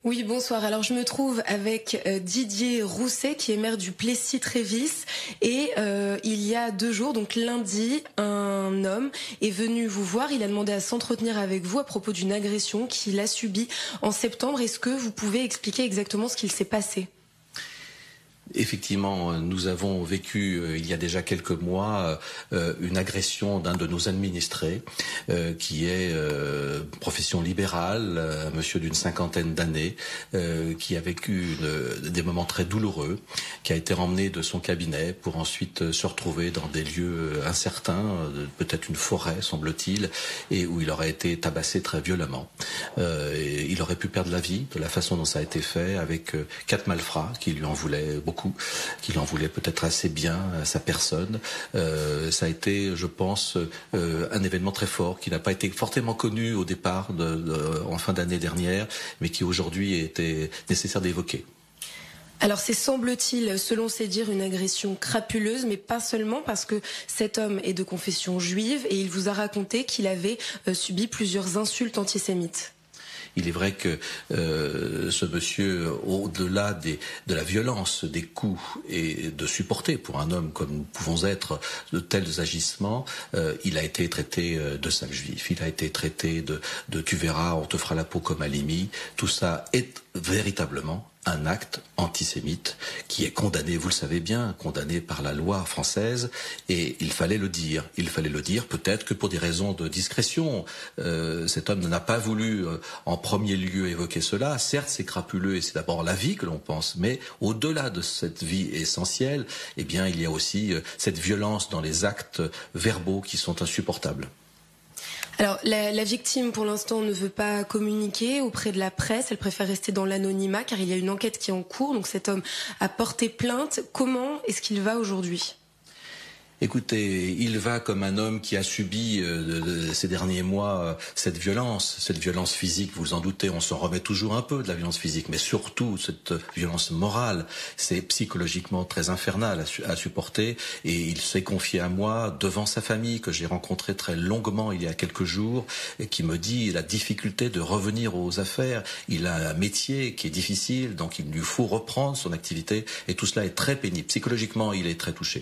Oui, bonsoir. Alors, je me trouve avec Didier Rousset, qui est maire du Plessis-Trévis. Et il y a 2 jours, donc lundi, un homme est venu vous voir. Il a demandé à s'entretenir avec vous à propos d'une agression qu'il a subie en septembre. Est-ce que vous pouvez expliquer exactement ce qu'il s'est passé ? Effectivement, nous avons vécu il y a déjà quelques mois une agression d'un de nos administrés qui est profession libérale, un monsieur d'une 50aine d'années qui a vécu des moments très douloureux, qui a été emmené de son cabinet pour ensuite se retrouver dans des lieux incertains, peut-être une forêt semble-t-il, et où il aurait été tabassé très violemment. Il aurait pu perdre la vie de la façon dont ça a été fait, avec 4 malfrats qui lui en voulaient beaucoup, qu'il en voulait peut-être assez bien à sa personne. Ça a été, je pense, un événement très fort qui n'a pas été fortement connu au départ, en fin d'année dernière, mais qui aujourd'hui était nécessaire d'évoquer. Alors c'est, semble-t-il, selon ses dires, une agression crapuleuse, mais pas seulement, parce que cet homme est de confession juive et il vous a raconté qu'il avait subi plusieurs insultes antisémites. Il est vrai que ce monsieur, au-delà de la violence des coups et de supporter pour un homme comme nous pouvons être de tels agissements, il a été traité de sale juif, il a été traité de tu verras, on te fera la peau comme Halimi. Tout ça est véritablement un acte antisémite qui est condamné, vous le savez bien, condamné par la loi française, et il fallait le dire. Il fallait le dire, peut-être que pour des raisons de discrétion. Cet homme n'a pas voulu en premier lieu évoquer cela. Certes, c'est crapuleux et c'est d'abord la vie que l'on pense, mais au-delà de cette vie essentielle, eh bien, il y a aussi cette violence dans les actes verbaux qui sont insupportables. Alors, la victime, pour l'instant, ne veut pas communiquer auprès de la presse. Elle préfère rester dans l'anonymat, car il y a une enquête qui est en cours. Donc, cet homme a porté plainte. Comment est-ce qu'il va aujourd'hui ? Écoutez, il va comme un homme qui a subi ces derniers mois cette violence physique, vous vous en doutez, on s'en remet toujours un peu de la violence physique, mais surtout cette violence morale, c'est psychologiquement très infernal à supporter, et il s'est confié à moi devant sa famille, que j'ai rencontré très longuement il y a quelques jours, et qui me dit la difficulté de revenir aux affaires. Il a un métier qui est difficile, donc il lui faut reprendre son activité, et tout cela est très pénible. Psychologiquement, il est très touché.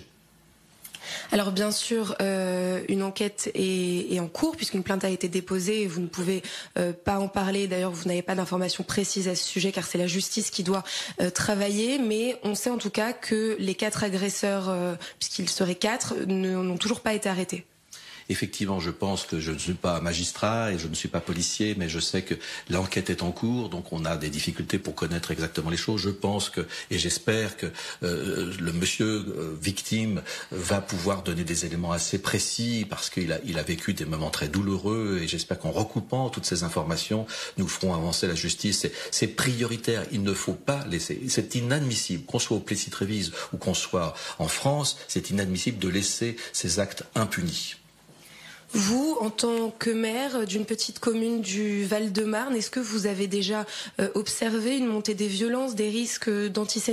Alors bien sûr, une enquête est en cours puisqu'une plainte a été déposée et vous ne pouvez pas en parler. D'ailleurs, vous n'avez pas d'informations précises à ce sujet car c'est la justice qui doit travailler. Mais on sait en tout cas que les 4 agresseurs, puisqu'ils seraient 4, n'ont toujours pas été arrêtés. Effectivement, je pense que je ne suis pas magistrat et je ne suis pas policier, mais je sais que l'enquête est en cours, donc on a des difficultés pour connaître exactement les choses. Je pense que, et j'espère que le monsieur victime va pouvoir donner des éléments assez précis, parce qu'il a vécu des moments très douloureux, et j'espère qu'en recoupant toutes ces informations, nous ferons avancer la justice. C'est prioritaire, il ne faut pas laisser, c'est inadmissible, qu'on soit au Plessis-Trévis ou qu'on soit en France, c'est inadmissible de laisser ces actes impunis. Vous, en tant que maire d'une petite commune du Val-de-Marne, est-ce que vous avez déjà observé une montée des violences, des risques d'antisémitisme ?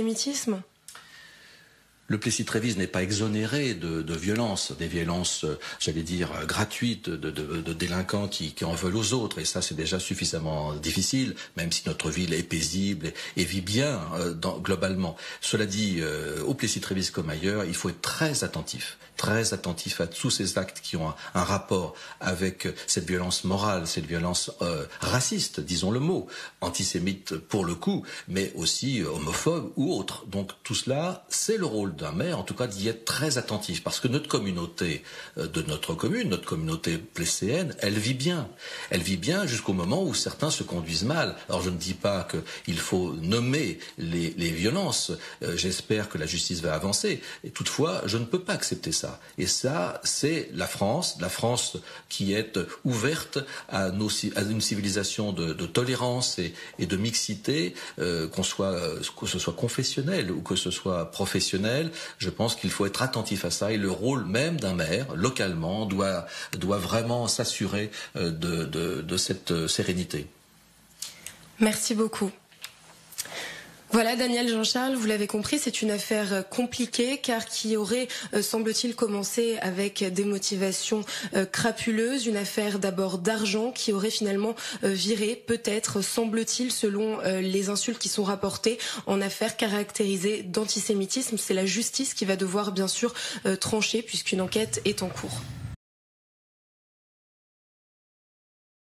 Le Plessis-Trévis n'est pas exonéré de violences, des violences, j'allais dire, gratuites, de délinquants qui en veulent aux autres. Et ça, c'est déjà suffisamment difficile, même si notre ville est paisible et vit bien globalement. Cela dit, au Plessis-Trévis comme ailleurs, il faut être très attentif à tous ces actes qui ont un rapport avec cette violence morale, cette violence raciste, disons le mot, antisémite pour le coup, mais aussi homophobe ou autre. Donc tout cela, c'est le rôle d'un maire, en tout cas d'y être très attentif, parce que notre communauté de notre commune, notre communauté plesséenne, elle vit bien jusqu'au moment où certains se conduisent mal. Alors je ne dis pas qu'il faut nommer les violences, j'espère que la justice va avancer, et toutefois je ne peux pas accepter ça. Et ça, c'est la France qui est ouverte à une civilisation de tolérance et de mixité, que ce soit confessionnel ou que ce soit professionnel. Je pense qu'il faut être attentif à ça, et le rôle même d'un maire, localement, doit vraiment s'assurer de cette sérénité. Merci beaucoup. Voilà, Daniel Jean-Charles, vous l'avez compris, c'est une affaire compliquée car qui aurait, semble-t-il, commencé avec des motivations crapuleuses. Une affaire d'abord d'argent qui aurait finalement viré, peut-être, semble-t-il, selon les insultes qui sont rapportées, en affaire caractérisée d'antisémitisme. C'est la justice qui va devoir, bien sûr, trancher puisqu'une enquête est en cours.